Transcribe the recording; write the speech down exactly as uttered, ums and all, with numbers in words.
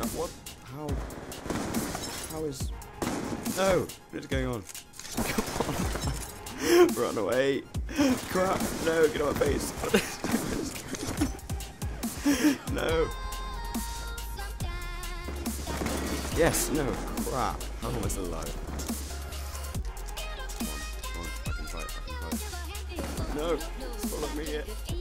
What? How? How is... No! What is going on? Come on. Run away. Crap. No, get out of my face. No. Yes, no. Crap. How am I still alive? Come on, come on. I can fight, I can fight. No! Follow me here.